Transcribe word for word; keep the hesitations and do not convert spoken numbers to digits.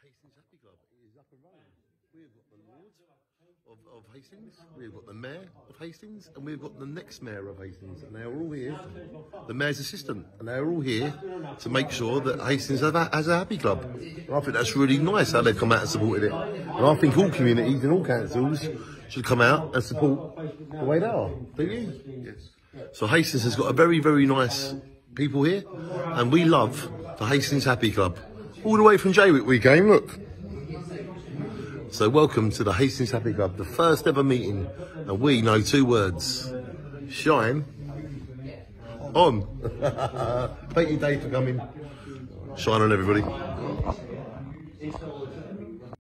Hastings Happy Club is up and running. We've got the Lord of, of Hastings, we've got the Mayor of Hastings, and we've got the next Mayor of Hastings, and they're all here. The Mayor's assistant, and they're all here to make sure that Hastings has a, has a Happy Club. And I think that's really nice how they've come out and supported it. And I think all communities and all councils should come out and support the way they are. Don't you? Yes. So Hastings has got a very, very nice people here, and we love the Hastings Happy Club. All the way from Jaywick we came, look. So welcome to the Hastings Happy Club, the first ever meeting, and we know two words: shine on. Thank you, Dave, for coming. Shine on, everybody.